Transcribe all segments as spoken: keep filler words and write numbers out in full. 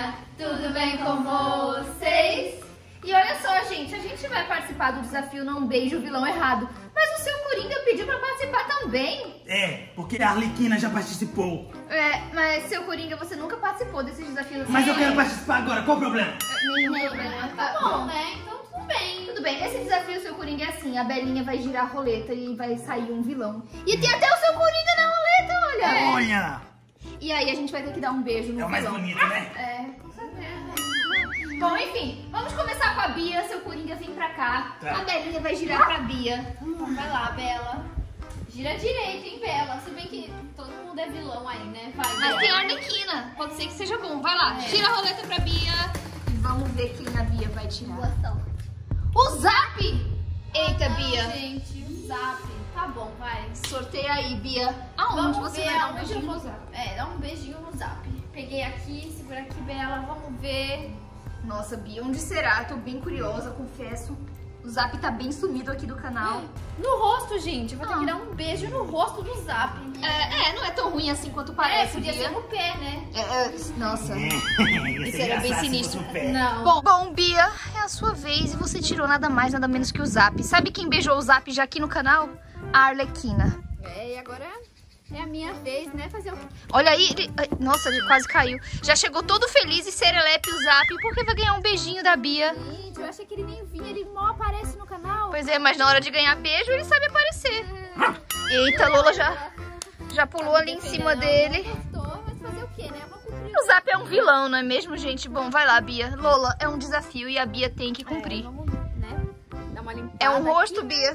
galerinha, tudo bem com vocês? E olha só, gente, a gente vai participar do desafio Não Beije o Vilão Errado, mas o seu Coringa pediu pra participar também. É, porque a Arlequina já participou. É, mas seu Coringa, você nunca participou desses desafios assim. Mas eu quero participar agora, qual o problema? Nenhum problema. Tá bom, né? Então tudo bem. Tudo bem, esse desafio, seu Coringa, é assim, a Belinha vai girar a roleta e vai sair um vilão. E tem até o seu Coringa na roleta, olha! É. Olha! E aí a gente vai ter que dar um beijo no É o mais vilão. bonito, né? É, com certeza. Bom, enfim, vamos começar com a Bia. Seu Coringa, vem pra cá. Tá. A Belinha vai girar pra Bia. Hum, vai lá, Bela. Gira direito, hein, Bela? Se bem que todo mundo é vilão aí, né? Vai, Mas Bela. tem a Arlequina. Pode ser que seja bom. Vai lá, É. gira a roleta pra Bia. E vamos ver quem a Bia vai tirar. Boa sorte. O Zap! Eita, Ah, Bia. gente, o Zap. Tá bom, vai. Sorteia aí, Bia. Aonde Vamos você ver vai dar um aonde beijinho eu vou- no Zap? É, dá um beijinho no Zap. Peguei aqui, segura aqui, Bela. Vamos ver. Nossa, Bia, onde será? Tô bem curiosa, confesso. O Zap tá bem sumido aqui do canal. No rosto, gente. Eu vou ter Ah. que dar um beijo no rosto do Zap. É, é, não é tão ruim assim quanto É, parece, podia Bia. ser no pé, né? É, é, nossa. Isso era bem sinistro. Não. Bom, bom, Bia, é a sua vez e você tirou nada mais, nada menos que o Zap. Sabe quem beijou o Zap já aqui no canal? A Arlequina. É, e agora é a minha vez, né? Fazer o quê? Olha aí, ele... ai, nossa, ele quase caiu. Já chegou todo feliz e serelepe o Zap, porque vai ganhar um beijinho da Bia. Gente, eu achei que ele nem vinha, ele mal aparece no canal. Pois é, mas na hora de ganhar beijo, ele sabe aparecer. Eita, Lola já, já pulou ali em cima dele. Não gostou, mas fazer o quê, né? Eu vou cumprir. O Zap é um vilão, não é mesmo, gente? Bom, vai lá, Bia. Lola, é um desafio e a Bia tem que cumprir. É, vamos, né? Dar uma limpada. É um rosto, aqui. Bia.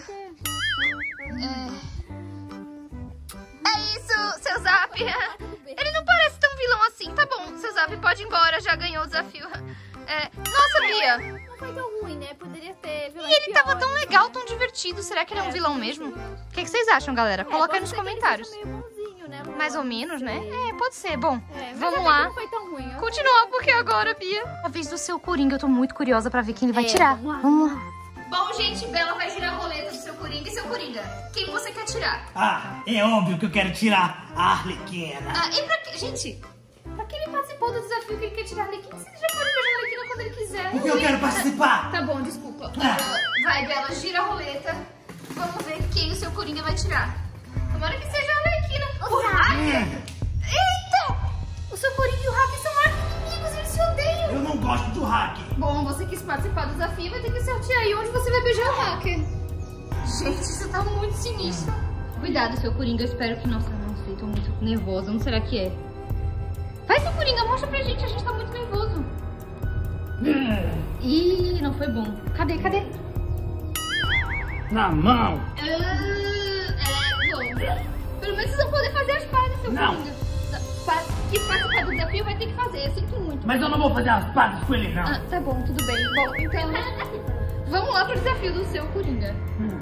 É. É isso, seu Zap. Ele não parece tão vilão assim. Tá bom, seu Zap pode ir embora, já ganhou o desafio. É. Nossa, Bia. Não foi tão ruim, né? Poderia ter vilões E ele tava tão piores, legal, né? tão divertido. Será que ele é um É, vilão mesmo? O que, que vocês acham, galera? É, Coloca aí pode nos ser que ele comentários. seja meio bonzinho, né, Lua? Mais ou menos, né? Sei. É, pode ser. Bom, É, mas vamos até lá. que não foi tão ruim. Eu- Continuar, porque agora, Bia. A vez do seu Coringa, eu tô muito curiosa pra ver quem ele vai É, tirar. vamos lá. Vamos lá. Bom, gente, Bela vai girar a roleta do seu Coringa. E seu Coringa, quem você quer tirar? Ah, é óbvio que eu quero tirar a Arlequina. Ah, e pra que... Gente, pra que ele participou do desafio que ele quer tirar a Arlequina? Se ele já pode beijar a Arlequina quando ele quiser. Porque eu quero participar. Tá bom, desculpa. Ah. Vai, Bela, gira a roleta. Vamos ver quem o seu Coringa vai tirar. Tomara que seja a Arlequina. O Hacker! Eita! O seu Coringa e o Hacker são arqui-inimigos, eles se odeiam. Eu não gosto do hack. Bom, você quis participar do desafio, vai ter que sortear aí onde você vai beijar o Hacker. Gente, isso tá muito sinistro. Cuidado, seu Coringa, eu espero que... Nossa, não sei, tô muito nervosa. Onde será que é? Vai, seu Coringa, mostra pra gente, a gente tá muito nervoso. Ih, não foi bom. Cadê, cadê? Na mão. Ah, é, bom. Pelo menos vocês vão poder fazer as pazes, seu Não. Coringa. Pa- Quis participar do desafio, vai ter que fazer. Eu sinto muito. Mas eu não vou fazer as pazes com ele, não. Ah, tá bom, tudo bem. Bom, então... Vamos lá pro desafio do seu Coringa.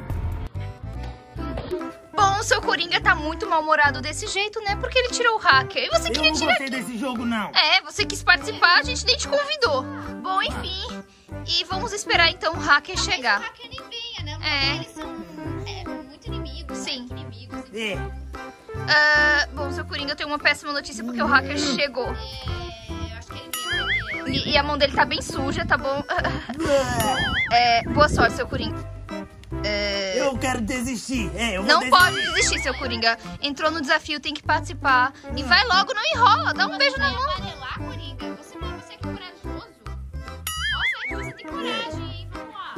Bom, o seu Coringa tá muito mal-humorado desse jeito, né? Porque ele tirou o Hacker. E você Eu queria não tirar... gostei desse jogo, não. É, você quis participar, a gente nem te convidou. Bom, enfim. E vamos esperar então o Hacker chegar. O hacker nem venha, né? É. Eles são é, muito inimigos. Sim. Inimigos. É. Ah, bom, seu Coringa, eu tenho uma péssima notícia porque o Hacker chegou. É, eu acho que ele veio primeiro. E, e a mão dele tá bem suja, tá bom? É, boa sorte, seu Coringa. É, Eu quero desistir. É, eu vou não desistir. pode desistir, seu Coringa. Entrou no desafio, tem que participar. E vai logo, não enrola. Dá um beijo na mão. Amarelar, Coringa? Você, você é corajoso? Nossa, é que você tem coragem, hein? Vamos lá.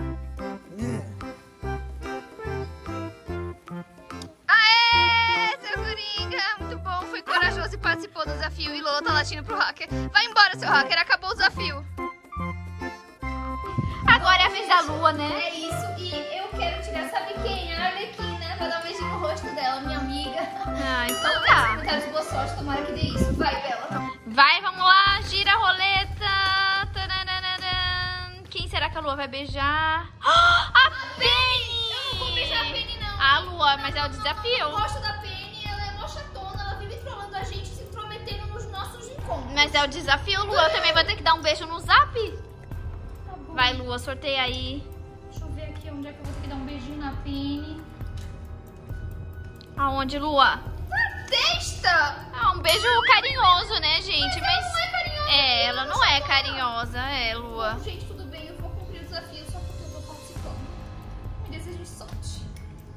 Aê, seu Coringa. Muito bom, foi corajoso e participou do desafio. E Lola tá latindo pro Hacker. Vai embora, seu Hacker, acabou o desafio. Agora é a vez da Lua, né? É isso, e eu quero tirar, sabe quem? A Arlequina, pra dar um beijinho no rosto dela, minha amiga. Ah, então Então tá. Comentários, boa sorte, tomara que dê isso. Vai, Bela. Vai, vamos lá, gira a roleta. Tararararam. Quem será que a Lua vai beijar? A Penny! Eu não vou beijar a Penny, não. A Lua, mas é o desafio. Eu gosto da Penny, ela é mó chatona, ela vive trolando a gente, se intrometendo nos nossos encontros. Mas é o desafio, Lua. Eu também vou ter que dar um beijo no Zap. Tá bom. Vai, Lua, sorteia aí. Deixa eu ver aqui onde é que eu vou ter que dar um beijinho na Penny. Aonde, Lua? Na testa! Ah, um beijo carinhoso, né, gente? Mas Mas não é carinhoso. É, ela não é carinhosa, é, Lua. Gente, tudo bem, eu vou cumprir o desafio só porque eu tô participando. Me desejo sorte.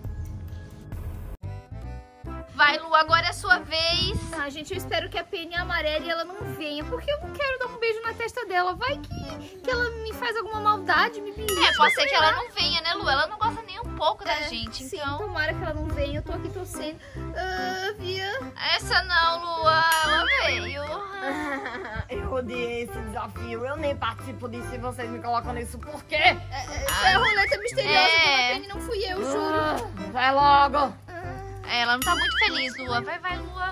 Vai, Lua, agora é a sua vez. Ah, gente, eu espero que a Penny amarele ela não venha, porque eu não quero dar um beijo na testa dela. Vai que, que ela me faz alguma maldade, me belisca. É, pode ser que sei ela lá. não venha, né, Lua? Ela não gosta nem um pouco da É, gente, sim, então... tomara que ela não venha, eu tô aqui torcendo. Ah, Via. Essa não, Lua, ela veio. Eu odiei esse desafio. Eu nem participo disso e vocês me colocam nisso. Por quê? É, é a roleta misteriosa É. com a Penny, não fui eu, juro. Ah, vai logo. Ela não tá muito feliz, Lua. Vai, vai, Lua.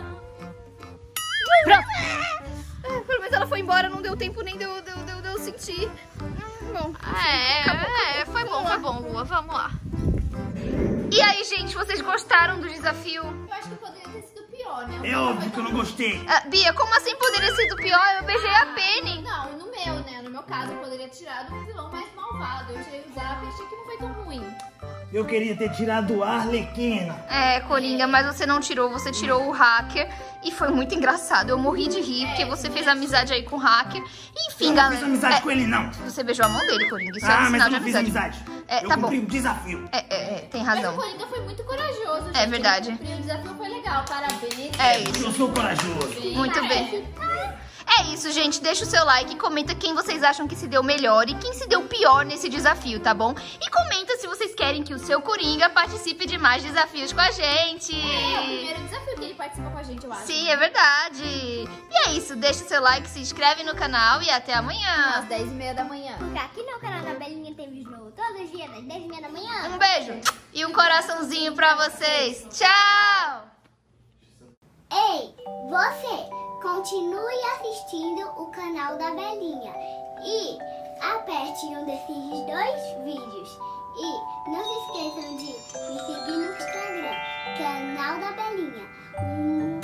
Ah, pelo menos ela foi embora, não deu tempo nem de eu, de eu, de eu, de eu sentir. Hum, Bom, É, acabou, é, acabou. foi bom, Vamos foi lá. bom, Lua. Vamos lá. E aí, gente, vocês gostaram do desafio? Eu acho que poderia ter sido pior, né? É óbvio que eu não gostei. Ah, Bia, como assim poderia ser do pior? Eu beijei a Penny. Não, no meu, né? No meu caso, eu poderia ter tirado um vilão mais malvado. Eu tirei o Zap e achei que não foi tão ruim. Eu queria ter tirado a Arlequina. É, Coringa, mas você não tirou, você tirou o hacker. E foi muito engraçado. Eu morri de rir, porque você fez amizade aí com o hacker. Enfim, Eu não galera. fiz amizade é, com ele, não. Você beijou a mão dele, Coringa. Isso é um Ah, mas sinal eu de não fiz amizade. amizade. É, eu tá cumpri bom. o desafio. É, é, é, tem Mas o razão. Coringa foi muito corajoso, gente. É verdade. Ele cumpriu, o desafio foi legal, parabéns. É isso. Eu sou corajoso. Muito bem. É isso, gente. Deixa o seu like e comenta quem vocês acham que se deu melhor e quem se deu pior nesse desafio, tá bom? E comenta se vocês querem que o seu Coringa participe de mais desafios com a gente. É o primeiro desafio que ele participa com a gente, eu acho. Sim, é verdade. E é isso. Deixa o seu like, se inscreve no canal e até amanhã. Às dez e meia da manhã. Porque aqui no canal da Belinha tem vídeo novo todos os dias, às dez e meia da manhã. Um beijo e um coraçãozinho pra vocês. Tchau! Ei, você, continue assistindo o canal da Belinha e aperte um desses dois vídeos. E não se esqueçam de me seguir no Instagram, canal da Belinha.